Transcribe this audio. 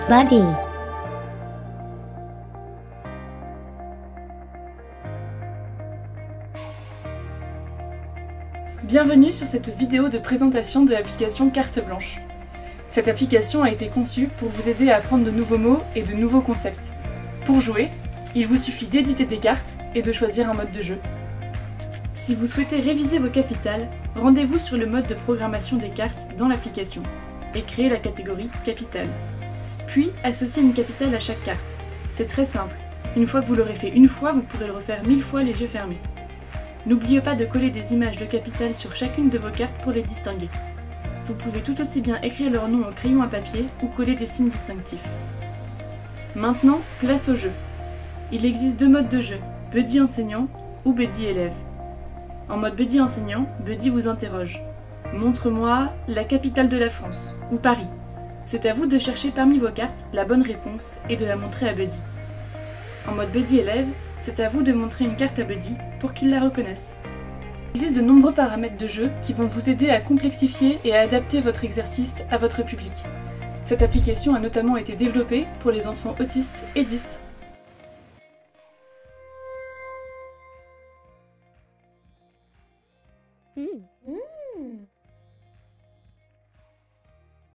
Buddy. Bienvenue sur cette vidéo de présentation de l'application Carte Blanche. Cette application a été conçue pour vous aider à apprendre de nouveaux mots et de nouveaux concepts. Pour jouer, il vous suffit d'éditer des cartes et de choisir un mode de jeu. Si vous souhaitez réviser vos capitales, rendez-vous sur le mode de programmation des cartes dans l'application et créez la catégorie Capitale. Puis associez une capitale à chaque carte. C'est très simple. Une fois que vous l'aurez fait une fois, vous pourrez le refaire 1000 fois les yeux fermés. N'oubliez pas de coller des images de capitales sur chacune de vos cartes pour les distinguer. Vous pouvez tout aussi bien écrire leur nom au crayon à papier ou coller des signes distinctifs. Maintenant, place au jeu. Il existe deux modes de jeu, Buddy enseignant ou Buddy élève. En mode Buddy enseignant, Buddy vous interroge. Montre-moi la capitale de la France, ou Paris. C'est à vous de chercher parmi vos cartes la bonne réponse et de la montrer à Buddy. En mode Buddy élève, c'est à vous de montrer une carte à Buddy pour qu'il la reconnaisse. Il existe de nombreux paramètres de jeu qui vont vous aider à complexifier et à adapter votre exercice à votre public. Cette application a notamment été développée pour les enfants autistes et 10.